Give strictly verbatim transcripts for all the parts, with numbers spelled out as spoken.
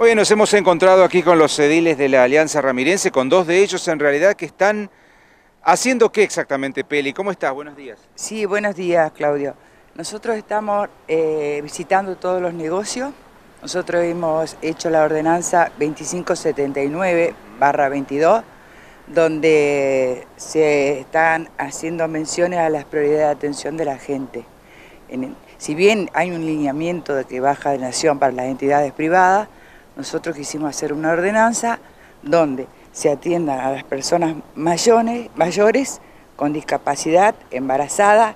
Hoy nos hemos encontrado aquí con los ediles de la Alianza Ramirense, con dos de ellos en realidad que están haciendo qué exactamente, Peli. ¿Cómo estás? Buenos días. Sí, buenos días, Claudio. Nosotros estamos eh, visitando todos los negocios. Nosotros hemos hecho la ordenanza veinticinco setenta y nueve barra veintidós, donde se están haciendo menciones a las prioridades de atención de la gente. En, si bien hay un lineamiento de que baja de nación para las entidades privadas, nosotros quisimos hacer una ordenanza donde se atiendan a las personas mayores, mayores con discapacidad, embarazadas,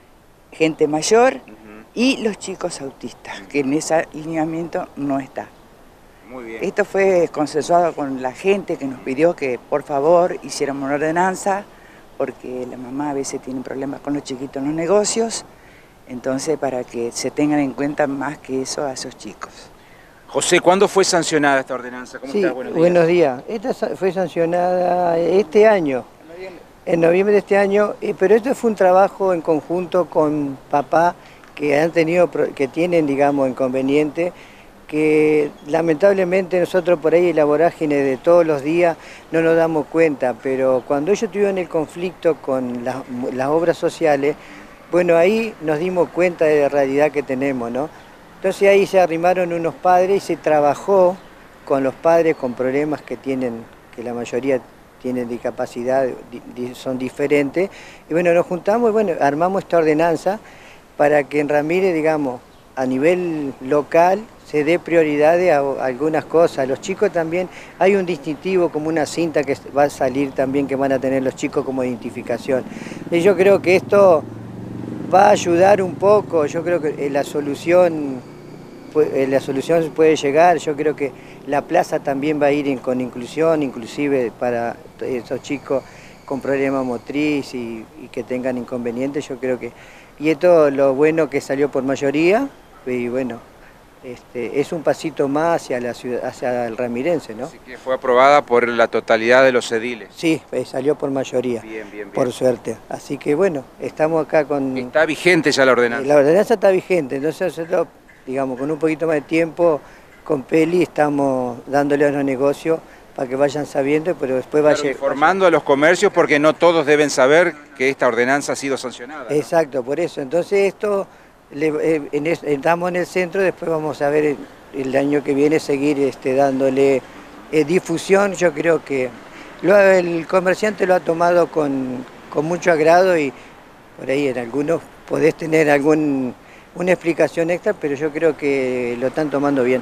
gente mayor uh-huh. y los chicos autistas, uh-huh. que en ese lineamiento no está. Muy bien. Esto fue consensuado con la gente que nos pidió que por favor hiciéramos una ordenanza, porque la mamá a veces tiene problemas con los chiquitos en los negocios, entonces para que se tengan en cuenta más que eso a esos chicos. José, ¿cuándo fue sancionada esta ordenanza? ¿Cómo sí, estás? Buenos días. Buenos días. Esta fue sancionada este año, en noviembre, en noviembre de este año, pero esto fue un trabajo en conjunto con papá que han tenido, que tienen, digamos, inconvenientes, que lamentablemente nosotros por ahí en la vorágine de todos los días no nos damos cuenta, pero cuando ellos tuvieron el conflicto con las, las obras sociales, bueno, ahí nos dimos cuenta de la realidad que tenemos, ¿no? Entonces ahí se arrimaron unos padres y se trabajó con los padres con problemas que tienen, que la mayoría tienen discapacidad, son diferentes. Y bueno, nos juntamos y bueno, armamos esta ordenanza para que en Ramírez, digamos, a nivel local se dé prioridades a algunas cosas. Los chicos también, hay un distintivo como una cinta que va a salir también que van a tener los chicos como identificación. Y yo creo que esto va a ayudar un poco, yo creo que la solución... la solución puede llegar, yo creo que la plaza también va a ir en, con inclusión, inclusive para esos chicos con problemas motriz y, y que tengan inconvenientes, yo creo que... Y esto lo bueno que salió por mayoría, y bueno, este, es un pasito más hacia la ciudad, hacia el ramirense, ¿no? Así que fue aprobada por la totalidad de los ediles. Sí, salió por mayoría, bien, bien, bien. Por suerte. Así que bueno, estamos acá con... Está vigente ya la ordenanza. La ordenanza está vigente, entonces nosotros, digamos, con un poquito más de tiempo, con Peli estamos dándole a los negocios para que vayan sabiendo, pero después claro, vaya... informando a los comercios porque no todos deben saber que esta ordenanza ha sido sancionada, ¿no? Exacto, por eso. Entonces esto, le, eh, en es, estamos en el centro, después vamos a ver el, el año que viene seguir este, dándole eh, difusión. Yo creo que lo, el comerciante lo ha tomado con, con mucho agrado y por ahí en algunos podés tener algún... una explicación extra, pero yo creo que lo están tomando bien.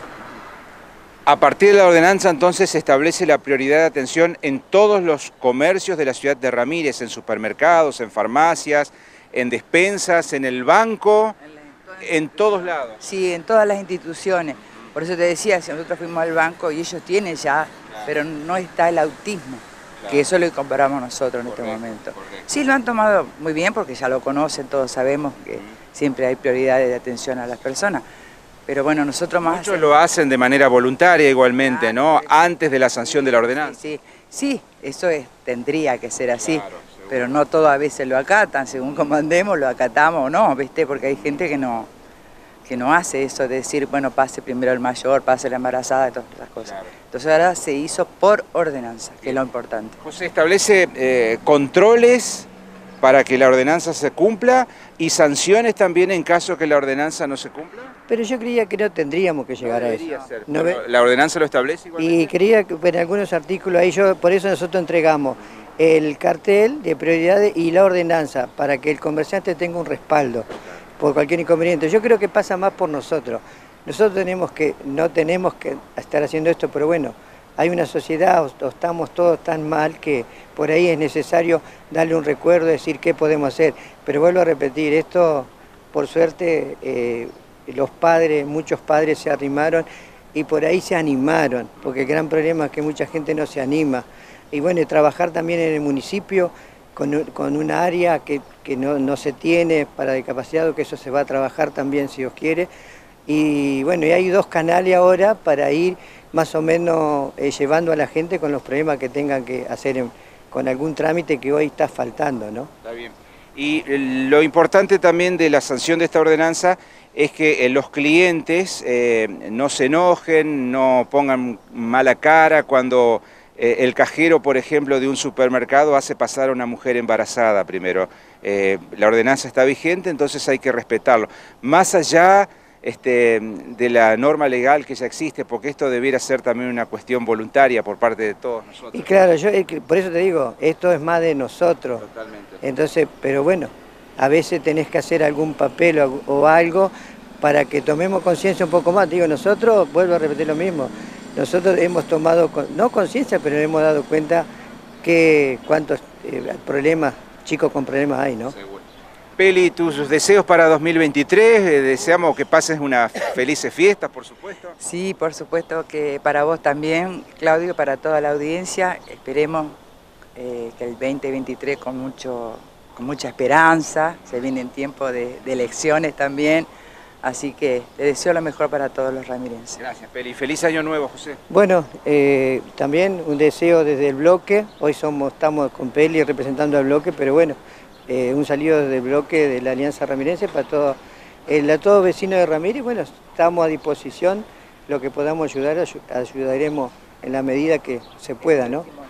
A partir de la ordenanza, entonces, se establece la prioridad de atención en todos los comercios de la ciudad de Ramírez, en supermercados, en farmacias, en despensas, en el banco, en todos lados. Sí, en todas las instituciones. Por eso te decía, si nosotros fuimos al banco y ellos tienen ya, claro. pero no está el autismo, claro. que eso lo comparamos nosotros en correcto, este momento. Correcto. Sí, lo han tomado muy bien porque ya lo conocen, todos sabemos que siempre hay prioridades de atención a las personas. Pero bueno, nosotros más... Muchos lo hacen de manera voluntaria igualmente, claro, ¿no? Antes de la sanción de la ordenanza. Sí, sí, sí, eso es, tendría que ser así, claro, pero no todas veces lo acatan, según como andemos, lo acatamos o no, ¿viste? Porque hay gente que no, que no hace eso de decir, bueno, pase primero el mayor, pase la embarazada y todas esas cosas. Claro. Entonces ahora se hizo por ordenanza, que es lo importante. José, establece eh, controles para que la ordenanza se cumpla y sanciones también en caso que la ordenanza no se cumpla. Pero yo creía que no tendríamos que llegar no a eso. Ser, no ve... ¿La ordenanza lo establece igualmente? Y creía que en algunos artículos ahí, yo, por eso nosotros entregamos uh-huh. el cartel de prioridades y la ordenanza, para que el comerciante tenga un respaldo por cualquier inconveniente. Yo creo que pasa más por nosotros. Nosotros tenemos que, no tenemos que estar haciendo esto, pero bueno, hay una sociedad, o estamos todos tan mal que por ahí es necesario darle un recuerdo, decir qué podemos hacer. Pero vuelvo a repetir, esto, por suerte, eh, los padres, muchos padres se arrimaron y por ahí se animaron, porque el gran problema es que mucha gente no se anima. Y bueno, y trabajar también en el municipio con, con una área que, que no, no se tiene para discapacitados, que eso se va a trabajar también si Dios quiere. Y bueno, y hay dos canales ahora para ir más o menos eh, llevando a la gente con los problemas que tengan que hacer en, con algún trámite que hoy está faltando, ¿no? Está bien. Y lo importante también de la sanción de esta ordenanza es que eh, los clientes eh, no se enojen, no pongan mala cara cuando eh, el cajero, por ejemplo, de un supermercado hace pasar a una mujer embarazada primero. Eh, la ordenanza está vigente, entonces hay que respetarlo. Más allá este, de la norma legal que ya existe, porque esto debiera ser también una cuestión voluntaria por parte de todos nosotros. Y claro, yo por eso te digo, esto es más de nosotros. Totalmente. Entonces, pero bueno, a veces tenés que hacer algún papel o, o algo para que tomemos conciencia un poco más. Digo, nosotros, vuelvo a repetir lo mismo, nosotros hemos tomado, no conciencia, pero hemos dado cuenta que cuántos eh, problemas, chicos con problemas hay, ¿no? Seguro. Peli, tus deseos para dos mil veintitrés, eh, deseamos que pases unas felices fiestas, por supuesto. Sí, por supuesto que para vos también, Claudio, para toda la audiencia. Esperemos eh, que el veinte veintitrés con, mucho, con mucha esperanza, se vienen tiempos de, de elecciones también, así que te deseo lo mejor para todos los ramirenses. Gracias, Peli. Feliz año nuevo, José. Bueno, eh, también un deseo desde el bloque, hoy somos, estamos con Peli representando al bloque, pero bueno, Eh, un saludo desde el bloque de la Alianza Ramirense para todo, eh, a todos vecinos de Ramírez. Bueno, estamos a disposición, lo que podamos ayudar, ayudaremos en la medida que se pueda, ¿no?